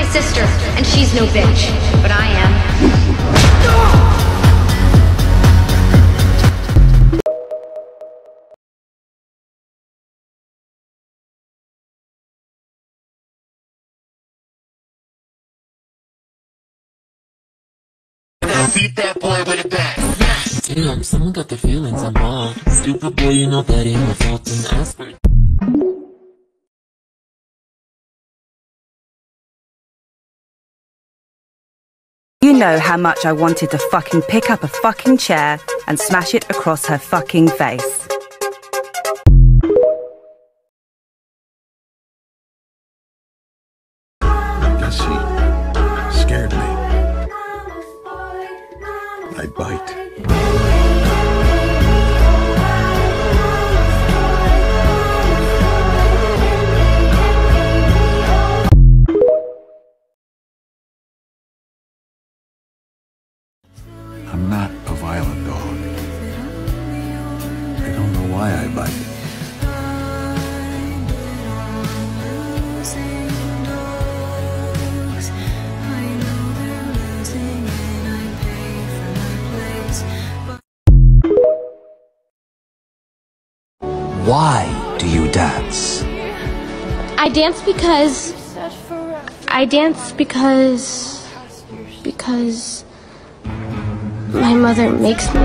sister, and she's no bitch, but I am. Beat that boy with a bat. Damn, someone got their feelings involved. Stupid boy, you know that ain't my fault and aspirin. You know how much I wanted to fucking pick up a fucking chair and smash it across her fucking face. I guess she scared me. I bite. I'm not a violent dog. I don't know why I bite. Why do you dance? I dance because my mother makes me.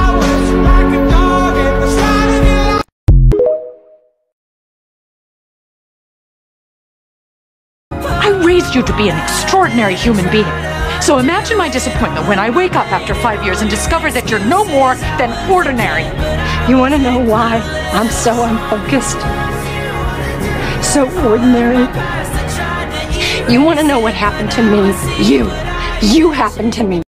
I raised you to be an extraordinary human being. So imagine my disappointment when I wake up after 5 years and discover that you're no more than ordinary. You want to know why I'm so unfocused? So ordinary? You want to know what happened to me? You happened to me.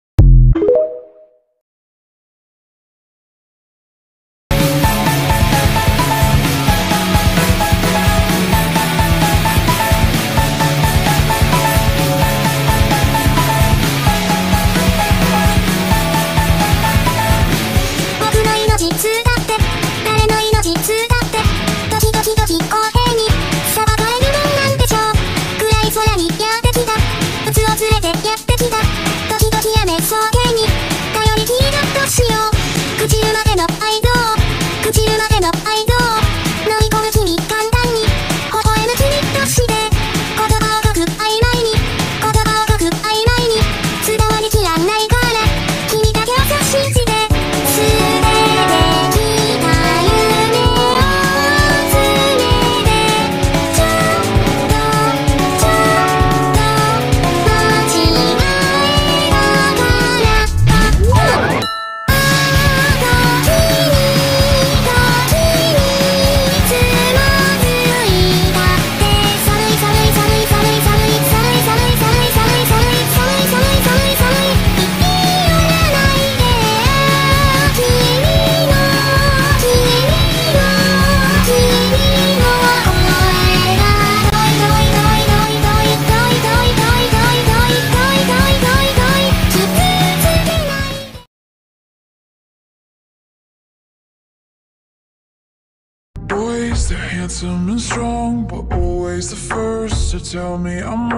Boys, they're handsome and strong, but always the first to tell me I'm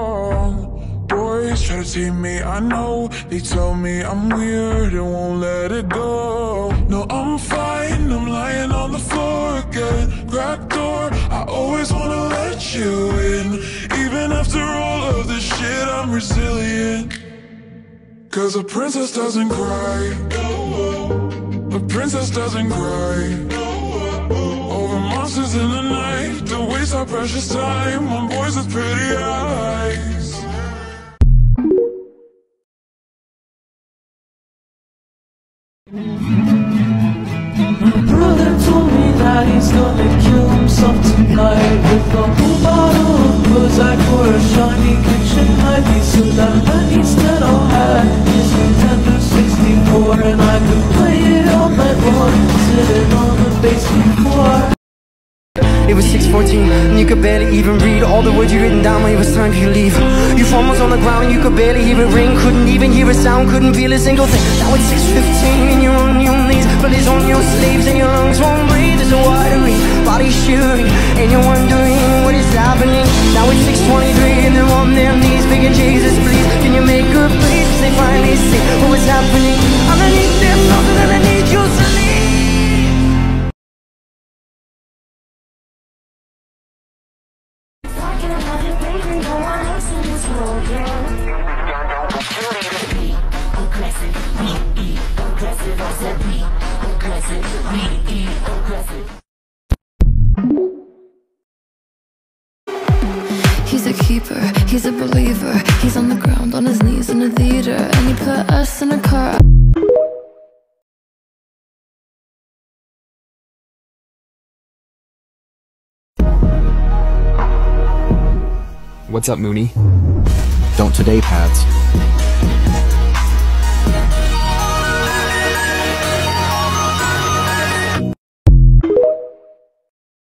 wrong. Boys try to tame me, I know. They tell me I'm weird and won't let it go. No, I'm fine, I'm lying on the floor again. Cracked door, I always wanna let you in. Even after all of this shit, I'm resilient. Cause a princess doesn't cry. A princess doesn't cry. Over monsters in the night, to waste our precious time on boys with pretty eyes. My brother told me that he's gonna kill himself tonight with a whole bottle of booze. I pour a shiny kitchen knife so that night instead I'll have his Nintendo 64 and I could play it all night long, sitting on the basement floor. It was 6:14, and you could barely even read all the words you written down when it was time for you to leave. Your phone was on the ground, you could barely hear it ring. Couldn't even hear a sound, couldn't feel a single thing. Now it's 6:15, and you're on your knees, blood is on your sleeves, and your lungs won't breathe. There's a watering, body shivering, and you're wondering what is happening. Now it's 6:23 and they're on their knees begging Jesus, please, can you make her please? They finally see what was happening underneath their noses, and I need you to leave. He's a keeper, he's a believer. He's on the ground, on his knees in a theater, and he put us in a car. What's up, Mooney? Don't today, Pads.